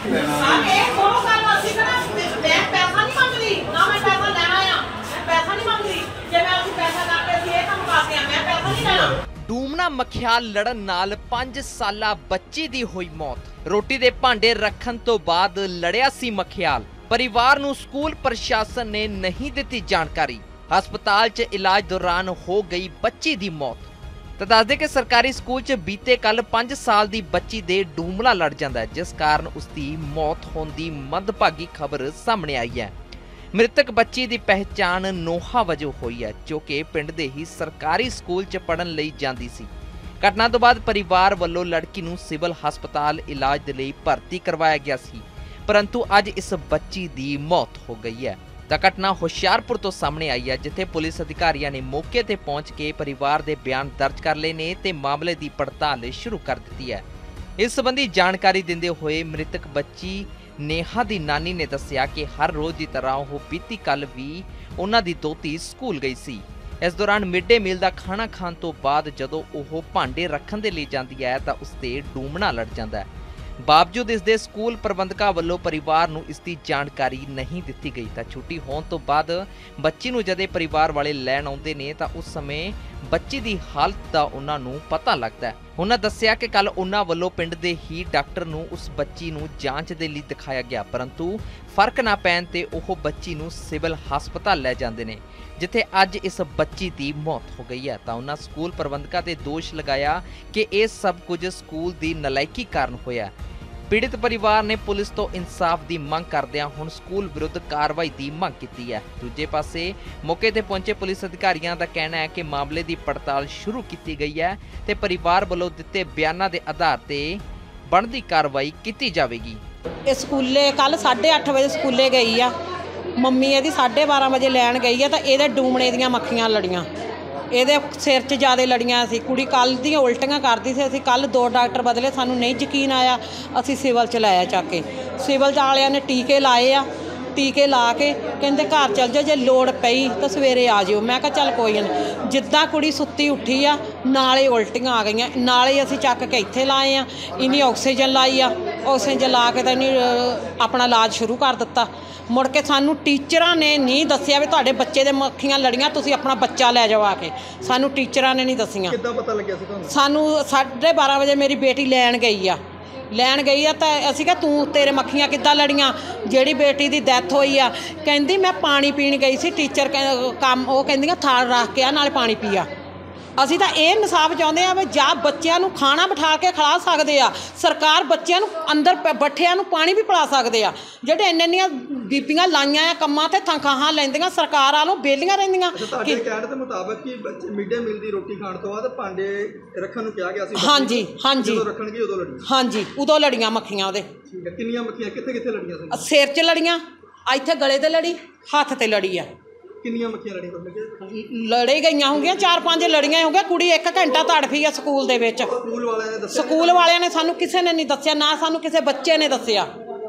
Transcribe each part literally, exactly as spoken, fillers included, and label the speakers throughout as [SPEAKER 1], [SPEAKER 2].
[SPEAKER 1] ਡੂਮਣਾ ਮਖਿਆਲ ਲੜਨ ਨਾਲ ਪੰਜ ਸਾਲਾ ਬੱਚੀ ਦੀ ਹੋਈ ਮੌਤ। ਰੋਟੀ ਦੇ ਭਾਂਡੇ ਰੱਖਣ ਤੋਂ ਬਾਅਦ ਲੜਿਆ ਸੀ ਮਖਿਆਲ। परिवार ਨੂੰ ਸਕੂਲ ਪ੍ਰਸ਼ਾਸਨ ਨੇ नहीं ਦਿੱਤੀ ਜਾਣਕਾਰੀ। ਹਸਪਤਾਲ 'ਚ ਇਲਾਜ ਦੌਰਾਨ ਹੋ ਗਈ ਬੱਚੀ ਦੀ ਮੌਤ। ਤਾਂ ਦੱਸਦੇ ਕਿ ਸਰਕਾਰੀ ਸਕੂਲ 'ਚ ਬੀਤੇ ਕੱਲ ਪੰਜ ਸਾਲ ਦੀ ਬੱਚੀ ਦੇ ਡੂਮਣਾ ਲੜ ਜਾਂਦਾ ਹੈ, ਜਿਸ ਕਾਰਨ ਉਸ ਦੀ ਮੌਤ ਹੋਣ ਦੀ ਮੰਦਭਾਗੀ ਖਬਰ ਸਾਹਮਣੇ ਆਈ ਹੈ। ਮ੍ਰਿਤਕ ਬੱਚੀ ਦੀ ਪਹਿਚਾਣ ਨੋਹਾ ਵਜੋਂ ਹੋਈ ਹੈ, ਜੋ ਕਿ ਪਿੰਡ ਦੇ ਹੀ ਸਰਕਾਰੀ ਸਕੂਲ 'ਚ ਪੜ੍ਹਨ ਲਈ ਜਾਂਦੀ ਸੀ। ਘਟਨਾ ਤੋਂ ਬਾਅਦ ਪਰਿਵਾਰ ਵੱਲੋਂ ਲੜਕੀ ਨੂੰ ਸਿਵਲ ਹਸਪਤਾਲ ਇਲਾਜ ਦੇ ਲਈ ਭਰਤੀ ਕਰਵਾਇਆ ਗਿਆ ਸੀ, परंतु अज इस बच्ची दी मौत हो गई है। तो घटना हुशियारपुर तो सामने आई है, जिथे पुलिस अधिकारियों ने मौके ते पहुंच के परिवार दे बयान दर्ज कर लए ने ते मामले की पड़ताल शुरू कर दी है। इस संबंधी जानकारी दिंदे हुए मृतक बच्ची नेहा दी नानी ने दस्सिया कि हर रोज़ की तरह वो बीती कल भी उन्हां दी दोती स्कूल गई सी। इस दौरान मिड डे मील का खाना खाण तो बाद जदों ओह भांडे रखण दे लई जांदी है तां उसते डूमणा लड़ जांदा है। बावजूद इसके स्कूल प्रबंधकों वालों परिवार नूं इसकी जानकारी नहीं दी गई। तो छुट्टी होने तो बाद बच्ची नूं जदे परिवार वाले लैण आउंदे ने तां उस समय बच्ची की हालत का उन्हां नूं पता लगता है। उन्हां दस्सिया कि कल उन्हां वालों पिंड दे ही डॉक्टर नूं उस बच्ची नूं जांच दे लई दिखाया गया, परंतु फर्क ना पैण ते ओह बच्ची नूं सिविल हस्पताल लै जांदे ने, जिथे अज इस बच्ची की मौत हो गई है। तो उन्हां स्कूल प्रबंधकों ते दोष लगाया कि यह सब कुछ स्कूल की नलायकी कारण होया। पीड़ित परिवार ने पुलिस तो इंसाफ की मंग करदिआं हुण स्कूल विरुद्ध कार्रवाई की मंग की है। दूजे पासे मौके पर पहुंचे पुलिस अधिकारियों का कहना है कि मामले की पड़ताल शुरू की गई है ते परिवार वालों दिते बयानों के आधार पर बनती कार्रवाई की जाएगी।
[SPEAKER 2] स्कूले कल साढ़े अठ बजे स्कूले गई आ, मम्मी ये साढ़े बारह बजे लैन गई है, तो ये डूमणे दियां मक्खियां लड़ियां, ਇਹਦੇ ਸਿਰ 'ਚ ਜ਼ਿਆਦਾ ਲੜੀਆਂ ਸੀ। ਕੁੜੀ ਕੱਲ੍ਹ ਦੀਆਂ ਉਲਟੀਆਂ ਕਰਦੀ ਸੀ। ਅਸੀਂ ਕੱਲ੍ਹ ਦੋ ਡਾਕਟਰ ਬਦਲੇ, ਸਾਨੂੰ ਨਹੀਂ ਯਕੀਨ ਆਇਆ, ਅਸੀਂ ਸਿਵਲ 'ਚ ਲਾਇਆ ਚੱਕ ਕੇ। ਸਿਵਲ 'ਚ ਵਾਲਿਆਂ ਨੇ ਟੀਕੇ ਲਾਏ ਆ, ਟੀਕੇ ਲਾ ਕੇ ਕਹਿੰਦੇ ਘਰ ਚੱਲ ਜਾਓ, ਜੇ ਲੋੜ ਪਈ ਤਾਂ ਸਵੇਰੇ ਆ ਜਿਓ। ਮੈਂ ਕਿਹਾ ਚੱਲ ਕੋਈ ਨਹੀਂ। ਜਿੱਦਾਂ ਕੁੜੀ ਸੁੱਤੀ ਉੱਠੀ ਆ ਨਾਲੇ ਉਲਟੀਆਂ ਆ ਗਈਆਂ, ਨਾਲੇ ਅਸੀਂ ਚੱਕ ਕੇ ਇੱਥੇ ਲਾਏ ਆ। ਇਹਨੇ ਆਕਸੀਜਨ ਲਾਈ ਆ, ਆਕਸੀਜਨ ਲਾ ਕੇ ਤਾਂ ਇਹਨੇ ਆਪਣਾ ਇਲਾਜ ਸ਼ੁਰੂ ਕਰ ਦਿੱਤਾ। ਮੁੜ ਕੇ ਸਾਨੂੰ ਟੀਚਰਾਂ ਨੇ ਨਹੀਂ ਦੱਸਿਆ ਵੀ ਤੁਹਾਡੇ ਬੱਚੇ ਦੇ ਮੱਖੀਆਂ ਲੜੀਆਂ, ਤੁਸੀਂ ਆਪਣਾ ਬੱਚਾ ਲੈ ਜਾਓ ਆ ਕੇ। ਸਾਨੂੰ ਟੀਚਰਾਂ ਨੇ ਨਹੀਂ ਦੱਸੀਆਂ।
[SPEAKER 3] ਕਿੱਦਾਂ ਪਤਾ ਲੱਗਿਆ ਸੀ ਤੁਹਾਨੂੰ?
[SPEAKER 2] ਸਾਨੂੰ ਸਾਢੇ ਬਾਰ੍ਹਾਂ ਵਜੇ ਮੇਰੀ ਬੇਟੀ ਲੈਣ ਗਈ ਆ ਲੈਣ ਗਈ ਆ ਤਾਂ ਅਸੀਂ ਕਿਹਾ ਤੂੰ ਤੇਰੇ ਮੱਖੀਆਂ ਕਿੱਦਾਂ ਲੜੀਆਂ? ਜਿਹੜੀ ਬੇਟੀ ਦੀ ਡੈਥ ਹੋਈ ਆ ਕਹਿੰਦੀ ਮੈਂ ਪਾਣੀ ਪੀਣ ਗਈ ਸੀ, ਟੀਚਰ ਕੰਮ ਉਹ ਕਹਿੰਦੀਆਂ ਥਾਲ ਰੱਖ ਕੇ ਆ ਨਾਲੇ ਪਾਣੀ ਪੀਆ। ਅਸੀਂ ਤਾਂ ਇਹ ਇਨਸਾਫ ਚਾਹੁੰਦੇ ਆ ਵੀ ਜਾਂ ਬੱਚਿਆਂ ਨੂੰ ਖਾਣਾ ਬਿਠਾ ਕੇ ਖਿਲਾ ਸਕਦੇ ਆ, ਸਰਕਾਰ ਬੱਚਿਆਂ ਨੂੰ ਅੰਦਰ ਬੱਠਿਆਂ ਨੂੰ ਪਾਣੀ ਵੀ ਪਿਲਾ ਸਕਦੇ ਆ। ਜਿਹੜੇ ਇੰਨੇ ਇੰਨੀਆਂ ਬੀਬੀਆਂ ਲਾਈਆਂ ਆ ਕੰਮਾਂ ਤੇ ਤਨਖਾਹਾਂ ਲੈਂਦੀਆਂ, ਸਰਕਾਰ ਵਾਲੋਂ ਬੇਲੀਆਂ ਰਹਿੰਦੀਆਂ।
[SPEAKER 3] ਤੁਹਾਡੇ ਕਹਿਣ ਦੇ ਮੁਤਾਬਕ ਕਿ ਬੱਚੇ ਮਿਡ ਡੇ ਮੀਲ ਦੀ ਰੋਟੀ ਖਾਣ ਤੋਂ ਬਾਅਦ ਭਾਂਡੇ ਰੱਖਣ ਨੂੰ ਕਿਹਾ ਗਿਆ ਸੀ।
[SPEAKER 2] ਹਾਂਜੀ ਹਾਂਜੀ
[SPEAKER 3] ਜਦੋਂ ਰੱਖਣਗੇ ਉਦੋਂ ਲੜੀਆਂ? ਹਾਂਜੀ
[SPEAKER 2] ਉਦੋਂ ਲੜੀਆਂ ਮੱਖੀਆਂ ਉਹਦੇ।
[SPEAKER 3] ਠੀਕ ਹੈ। ਕਿੰਨੀਆਂ ਮੱਖੀਆਂ ਕਿੱਥੇ ਕਿੱਥੇ ਲੜੀਆਂ ਸੀ?
[SPEAKER 2] ਸਿਰ 'ਚ ਲੜੀਆਂ, ਇੱਥੇ ਗਲੇ 'ਤੇ ਲੜੀ, ਹੱਥ 'ਤੇ ਲੜੀ ਆ।
[SPEAKER 3] ਕਿੰਨੀਆਂ ਮੱਖੀਆਂ ਲੜੀਆਂ ਤੁਹਾਨੂੰ?
[SPEAKER 2] ਲੜੇ ਗਈਆਂ ਹੋਗੀਆਂ ਚਾਰ ਪੰਜ ਲੜੀਆਂ ਹੋ ਗਿਆ। ਕੁੜੀ ਇੱਕ ਘੰਟਾ ਤੜਫੀ ਆ ਸਕੂਲ ਦੇ ਵਿੱਚ।
[SPEAKER 3] ਸਕੂਲ ਵਾਲਿਆਂ ਨੇ ਦੱਸਿਆ?
[SPEAKER 2] ਸਕੂਲ ਵਾਲਿਆਂ ਨੇ ਸਾਨੂੰ ਕਿਸੇ ਨੇ ਨਹੀਂ ਦੱਸਿਆ, ਨਾ ਸਾਨੂੰ ਕਿਸੇ ਬੱਚੇ ਨੇ ਦੱਸਿਆ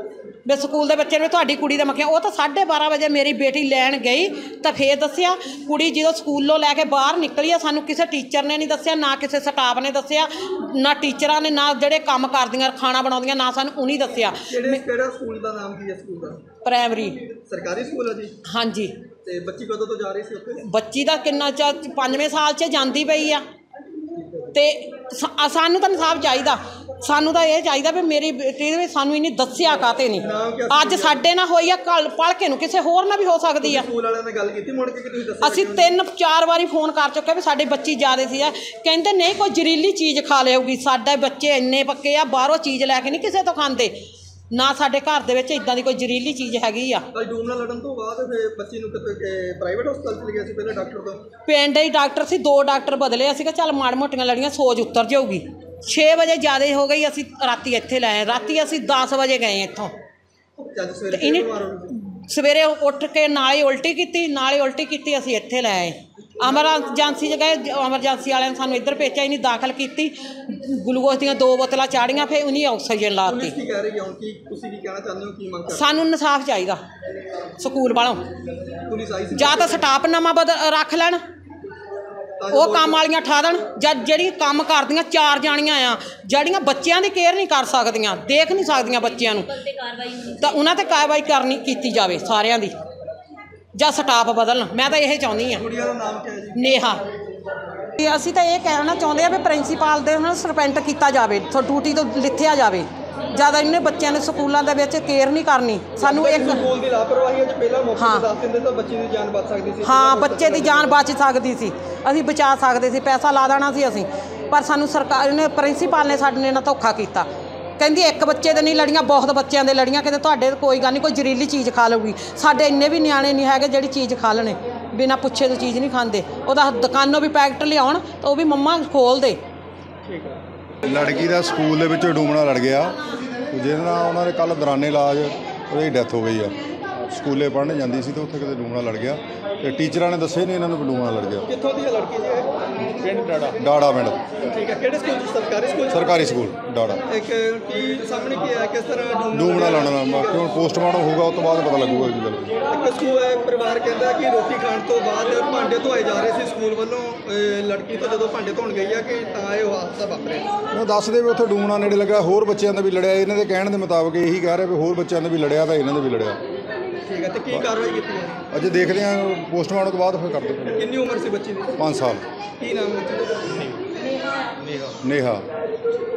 [SPEAKER 2] ਵੀ ਸਕੂਲ ਦੇ ਬੱਚੇ ਨੇ ਤੁਹਾਡੀ ਕੁੜੀ ਦਾ ਮੱਖੀਆਂ। ਉਹ ਤਾਂ ਸਾਢੇ ਬਾਰ੍ਹਾਂ ਵਜੇ ਮੇਰੀ ਬੇਟੀ ਲੈਣ ਗਈ ਤਾਂ ਫੇਰ ਦੱਸਿਆ। ਕੁੜੀ ਜਦੋਂ ਸਕੂਲੋਂ ਲੈ ਕੇ ਬਾਹਰ ਨਿਕਲੀ ਆ ਸਾਨੂੰ ਕਿਸੇ ਟੀਚਰ ਨੇ ਨਹੀਂ ਦੱਸਿਆ, ਨਾ ਕਿਸੇ ਸਟਾਫ ਨੇ ਦੱਸਿਆ, ਨਾ ਟੀਚਰਾਂ ਨੇ, ਨਾ ਜਿਹੜੇ ਕੰਮ ਕਰਦੀਆਂ ਖਾਣਾ ਬਣਾਉਂਦੀਆਂ, ਨਾ ਸਾਨੂੰ ਉਹਨੇ ਦੱਸਿਆ।
[SPEAKER 3] ਕਿਹੜਾ ਸਕੂਲ ਦਾ ਨਾਮ ਕੀ ਹੈ? ਸਕੂਲ ਦਾ ਪ੍ਰਾਇਮਰੀ ਸਰਕਾਰੀ ਸਕੂਲ ਹੈ ਜੀ? ਹਾਂਜੀ। ਤੇ ਬੱਚੀ ਕਦੋਂ ਤੋਂ ਜਾ ਰਹੀ ਸੀ ਉੱਥੇ?
[SPEAKER 2] ਬੱਚੀ ਦਾ ਕਿੰਨਾ ਚਾ ਪੰਜਵੇਂ ਸਾਲ 'ਚ ਜਾਂਦੀ ਪਈ ਆ। ਤੇ ਸਾਨੂੰ ਤਾਂ ਇਨਸਾਫ ਚਾਹੀਦਾ, ਸਾਨੂੰ ਤਾਂ ਇਹ ਚਾਹੀਦਾ ਵੀ ਮੇਰੀ ਬੇਟੀ ਦੇ ਸਾਨੂੰ ਇਹਨੇ ਦੱਸਿਆ ਕਾਤੇ ਨਹੀਂ। ਅੱਜ ਸਾਡੇ ਨਾਲ ਹੋਈ ਆ, ਕੱਲ ਭਲਕੇ ਨੂੰ ਕਿਸੇ ਹੋਰ ਨਾਲ ਵੀ ਹੋ ਸਕਦੀ ਆ।
[SPEAKER 3] ਸਕੂਲ ਵਾਲਿਆਂ ਨੇ ਗੱਲ ਕੀਤੀ ਮੁੜ ਕੇ ਕਿ ਤੁਸੀਂ ਦੱਸਿਆ?
[SPEAKER 2] ਅਸੀਂ ਤਿੰਨ ਚਾਰ ਵਾਰੀ ਫੋਨ ਕਰ ਚੁੱਕੇ ਵੀ ਸਾਡੀ ਬੱਚੀ ਜ਼ਿਆਦਾ ਸੀ ਆ, ਕਹਿੰਦੇ ਨਹੀਂ ਕੋਈ ਜ਼ਹਿਰੀਲੀ ਚੀਜ਼ ਖਾ ਲਿਆਊਗੀ। ਸਾਡੇ ਬੱਚੇ ਇੰਨੇ ਪੱਕੇ ਆ, ਬਾਹਰੋਂ ਚੀਜ਼ ਲੈ ਕੇ ਨਹੀਂ ਕਿਸੇ ਤੋਂ ਖਾਂਦੇ, ਨਾ ਸਾਡੇ ਘਰ ਦੇ ਵਿੱਚ ਇਦਾਂ ਦੀ ਕੋਈ ਜ਼ਹਿਰੀਲੀ ਚੀਜ਼ ਹੈਗੀ ਆ।
[SPEAKER 3] ਡੂਮਣਾ ਲੜਨ ਤੋਂ ਬਾਅਦ ਫਿਰ ਬੱਚੀ ਨੂੰ ਕਿਤੇ ਪ੍ਰਾਈਵੇਟ ਹਸਪਤਾਲ ਚਲੇ ਗਿਆ ਸੀ ਪਹਿਲੇ ਡਾਕਟਰ ਤੋਂ?
[SPEAKER 2] ਪਿੰਡ ਹੀ ਡਾਕਟਰ ਸੀ, ਦੋ ਡਾਕਟਰ ਬਦਲੇ। ਅਸੀਂ ਕਿਹਾ ਚੱਲ ਮਾੜ ਮੋਟੀਆਂ ਲੜੀਆਂ ਸੋਜ ਉਤਰ ਜਾਊਗੀ। ਛੇ ਵਜੇ ਜ਼ਿਆਦਾ ਹੋ ਗਈ, ਅਸੀਂ ਰਾਤੀ ਇੱਥੇ ਲਾਏ। ਰਾਤੀ ਅਸੀਂ ਦਸ ਵਜੇ ਗਏ ਇੱਥੋਂ। ਸਵੇਰੇ ਉੱਠ ਕੇ ਨਾਲੇ ਉਲਟੀ ਕੀਤੀ, ਨਾਲੇ ਉਲਟੀ ਕੀਤੀ, ਅਸੀਂ ਇੱਥੇ ਲੈ ਆਏ। ਐਮਰਜੈਂਸੀ 'ਚ ਗਏ, ਐਮਰਜੈਂਸੀ ਵਾਲਿਆਂ ਨੇ ਸਾਨੂੰ ਇੱਧਰ ਭੇਜਿਆ, ਇਹਨੇ ਦਾਖਲ ਕੀਤੀ, ਗਲੂਕੋਜ਼ ਦੀਆਂ ਦੋ ਬੋਤਲਾਂ ਚਾੜੀਆਂ, ਫਿਰ ਉਹਨੇ ਆਕਸੀਜਨ ਲਾ ਦਿੱਤੀ।
[SPEAKER 3] ਕੀ ਕਹਿ ਰਹੀ ਹੈ ਹੁਣ? ਕੀ ਤੁਸੀਂ ਕੀ ਕਹਿਣਾ ਚਾਹੁੰਦੇ ਹੋ? ਕੀ ਮੰਗ ਕਰਦੇ?
[SPEAKER 2] ਸਾਨੂੰ ਇਨਸਾਫ ਚਾਹੀਦਾ ਸਕੂਲ ਵਾਲੋਂ,
[SPEAKER 3] ਪੁਲਿਸ ਆਈ ਸੀ
[SPEAKER 2] ਜਾਂ ਤਾਂ ਸਟਾਫ ਨਵਾਂ ਬਦਲ ਰੱਖ ਲੈਣ। ਉਹ ਕੰਮ ਵਾਲੀਆਂ ਠਾ ਦੇਣ। ਜਦ ਜਿਹੜੀ ਕੰਮ ਕਰਦੀਆਂ ਚਾਰ ਜਾਣੀਆਂ ਆ, ਜਿਹੜੀਆਂ ਬੱਚਿਆਂ ਦੀ ਕੇਅਰ ਨਹੀਂ ਕਰ ਸਕਦੀਆਂ, ਦੇਖ ਨਹੀਂ ਸਕਦੀਆਂ ਬੱਚਿਆਂ ਨੂੰ, ਤਾਂ ਉਹਨਾਂ ਤੇ ਕਾਰਵਾਈ ਕਰਨੀ ਕੀਤੀ ਜਾਵੇ ਸਾਰਿਆਂ ਦੀ, ਜਾਂ ਸਟਾਫ ਬਦਲਣ। ਮੈਂ ਤਾਂ ਇਹ ਚਾਹੁੰਦੀ ਹਾਂ।
[SPEAKER 3] ਕੁੜੀਆਂ ਦਾ ਨਾਮ ਕੀ ਹੈ ਜੀ?
[SPEAKER 2] ਨੇਹਾ। ਤੇ ਅਸੀਂ ਤਾਂ ਇਹ ਕਹਿਣਾ ਚਾਹੁੰਦੇ ਆ ਵੀ ਪ੍ਰਿੰਸੀਪਲ ਦੇ ਉਹਨਾਂ ਨੂੰ ਸਸਪੈਂਡ ਕੀਤਾ ਜਾਵੇ, ਡਿਊਟੀ ਤੋਂ ਲਿਥਿਆ ਜਾਵੇ। ਜ਼ਿਆਦਾ ਇਹਨੇ ਬੱਚਿਆਂ ਨੇ ਸਕੂਲਾਂ ਦੇ ਵਿੱਚ ਕੇਅਰ ਨਹੀਂ ਕਰਨੀ। ਸਾਨੂੰ ਇੱਕ
[SPEAKER 3] ਸਕੂਲ ਦੀ ਲਾਪਰਵਾਹੀ ਹੈ, ਪਹਿਲਾਂ ਮੌਕੇ ਤੇ ਦੱਸ ਦਿੰਦੇ ਤਾਂ ਬੱਚੇ ਦੀ ਜਾਨ ਬਚ ਸਕਦੀ ਸੀ।
[SPEAKER 2] ਹਾਂ, ਬੱਚੇ ਦੀ ਜਾਨ ਬਚ ਸਕਦੀ ਸੀ, ਅਸੀਂ ਬਚਾ ਸਕਦੇ ਸੀ, ਪੈਸਾ ਲਾ ਦੇਣਾ ਸੀ ਅਸੀਂ। ਪਰ ਸਾਨੂੰ ਸਰਕਾਰ ਨੇ, ਪ੍ਰਿੰਸੀਪਲ ਨੇ ਸਾਡੇ ਨਾਲ ਧੋਖਾ ਕੀਤਾ। ਕਹਿੰਦੀ ਇੱਕ ਬੱਚੇ ਦੇ ਨਹੀਂ ਲੜੀਆਂ, ਬਹੁਤ ਬੱਚਿਆਂ ਦੇ ਲੜੀਆਂ। ਕਹਿੰਦੇ ਤੁਹਾਡੇ ਕੋਈ ਗੱਲ ਨਹੀਂ, ਕੋਈ ਜ਼ਹਿਰੀਲੀ ਚੀਜ਼ ਖਾ ਲਊਗੀ। ਸਾਡੇ ਇੰਨੇ ਵੀ ਨਿਆਣੇ ਨਹੀਂ ਹੈਗੇ ਜਿਹੜੀ ਚੀਜ਼ ਖਾ ਲੈਣੇ, ਬਿਨਾਂ ਪੁੱਛੇ ਤੋਂ ਚੀਜ਼ ਨਹੀਂ ਖਾਂਦੇ। ਉਹਦਾ ਦੁਕਾਨੋਂ ਵੀ ਪੈਕਟ ਲਿਆਉਣ ਤਾਂ ਉਹ ਵੀ ਮੰਮਾ ਖੋਲ ਦੇ।
[SPEAKER 4] ਲੜਕੀ ਦਾ ਸਕੂਲ ਦੇ ਵਿੱਚ ਡੂਮਣਾ ਲੜ ਗਿਆ, ਜਿਹਦੇ ਨਾਲ ਉਹਨਾਂ ਦੇ ਕੱਲ੍ਹ ਦੌਰਾਨੇ ਇਲਾਜ ਉਹਦੀ ਡੈਥ ਹੋ ਗਈ ਆ। ਸਕੂਲੇ ਪੜ੍ਹਨ ਜਾਂਦੀ ਸੀ ਤਾਂ ਉੱਥੇ ਕਿਤੇ ਡੂਮਣਾ ਲੜ ਗਿਆ, ਤੇ ਟੀਚਰਾਂ ਨੇ ਦੱਸਿਆ ਨਹੀਂ ਇਹਨਾਂ ਨੂੰ ਡੂਮਣਾ ਲੜ ਗਿਆ।
[SPEAKER 3] ਕਿੱਥੋਂ ਦੀ ਹੈ ਲੜਕੀ ਜੀ ਇਹ?
[SPEAKER 4] ਪਿੰਡ ਡਾੜਾ। ਡਾੜਾ ਪਿੰਡ।
[SPEAKER 3] ਠੀਕ ਹੈ, ਕਿਹੜੇ ਸਕੂਲ? ਸਰਕਾਰੀ ਸਕੂਲ?
[SPEAKER 4] ਸਰਕਾਰੀ ਸਕੂਲ ਡਾੜਾ।
[SPEAKER 3] ਇੱਕ ਕੀ ਸਾਹਮਣੇ ਕੀ ਹੈ, ਕਿਸ ਤਰ੍ਹਾਂ
[SPEAKER 4] ਡੂਮਣਾ ਲਾਉਣਾ ਨਾ, ਕਿਉਂ ਪੋਸਟਮਾਰਟਮ ਹੋਊਗਾ ਉਸ ਤੋਂ ਬਾਅਦ ਪਤਾ ਲੱਗੂਗਾ ਕੀ ਗੱਲ।
[SPEAKER 3] ਇੱਕ ਸਕੂਲ ਹੈ, ਪਰਿਵਾਰ ਕਹਿੰਦਾ ਕਿ ਰੋਟੀ ਖਾਣ ਤੋਂ ਬਾਅਦ ਭਾਂਡੇ ਧੋਏ ਜਾ ਰਹੇ ਸੀ ਸਕੂਲ ਵੱਲੋਂ। ਅਹ ਲੜਕੀ ਤੋਂ ਜਦੋਂ ਭਾਂਡੇ ਧੋਣ ਗਈ ਆ ਕਿ ਤਾਂ ਇਹ ਹਾਦਸਾ ਵਾਪਰਿਆ।
[SPEAKER 4] ਉਹ ਦੱਸਦੇ ਵੀ ਉੱਥੇ ਡੂਮਣਾ ਨੇੜੇ ਲੱਗਾ, ਹੋਰ ਬੱਚਿਆਂ ਦਾ ਵੀ ਲੜਿਆ। ਇਹਨਾਂ ਦੇ ਕਹਿਣ ਦੇ ਮੁਤਾਬਕ ਇਹੀ ਕਹਿ ਰਹੇ ਵੀ ਹੋਰ ਬੱਚਿਆਂ ਦਾ ਵੀ ਲੜਿਆ ਤਾਂ ਇਹਨਾਂ ਦੇ ਵੀ ਲੜਿਆ।
[SPEAKER 3] ਠੀਕ ਹੈ, ਤੇ ਕੀ ਕਾਰਵਾਈ ਕੀਤੀ ਹੈ?
[SPEAKER 4] ਅਜੇ ਦੇਖਦੇ ਹਾਂ, ਪੋਸਟਮਾਰਟਮ ਤੋਂ ਬਾਅਦ ਫਿਰ ਕਰਦੇ ਹਾਂ।
[SPEAKER 3] ਕਿੰਨੀ ਉਮਰ ਸੀ ਬੱਚੀ ਦੀ?
[SPEAKER 4] ਪੰਜ ਸਾਲ।
[SPEAKER 3] ਕੀ ਨਾਮ ਬੱਚੇ ਦਾ? ਨੇਹਾ।
[SPEAKER 4] ਨੇਹਾ।